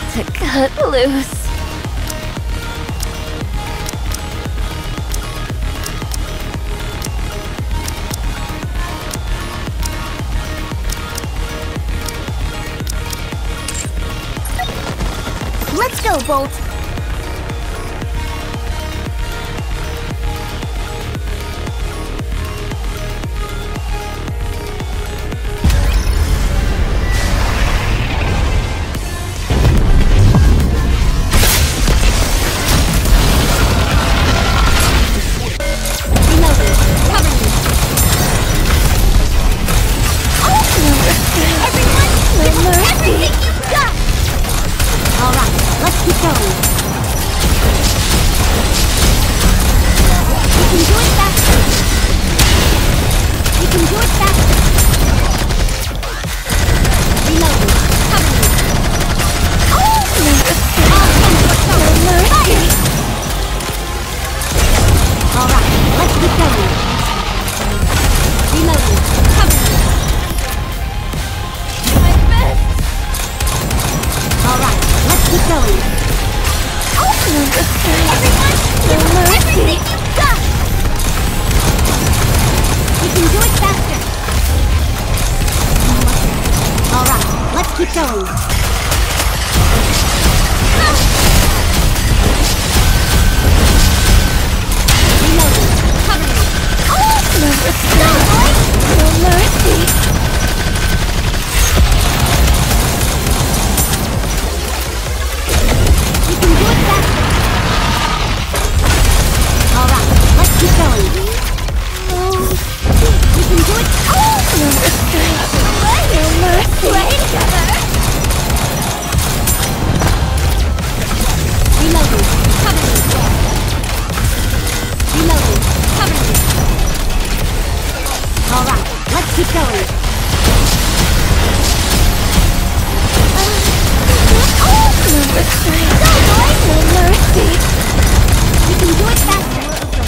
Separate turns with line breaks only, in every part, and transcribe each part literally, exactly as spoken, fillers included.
to cut loose.
Let's go, Bolt!
Keep going. Keep going.
No restraint. No mercy.
You can do it faster.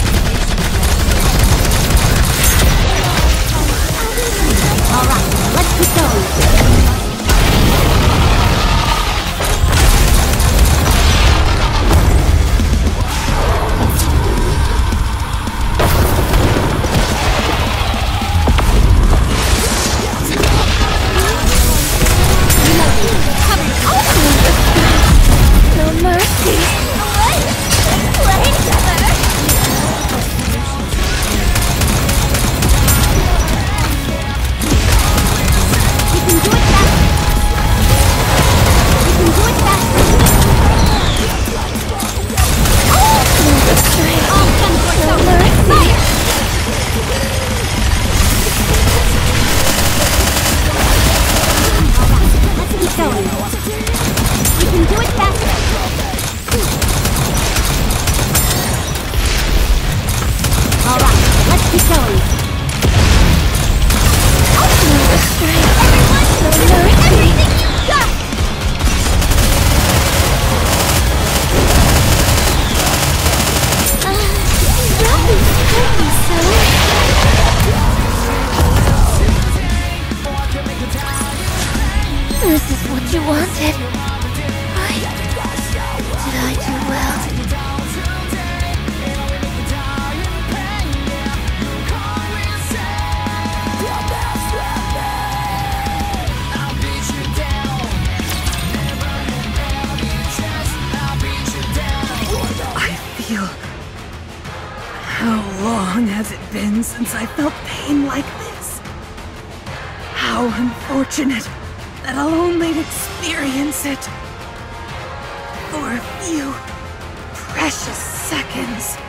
All right, let's keep going.
This is what you wanted. I... Did I do well?
I feel... How long has it been since I felt pain like this? How unfortunate that I'll only experience it for a few precious seconds.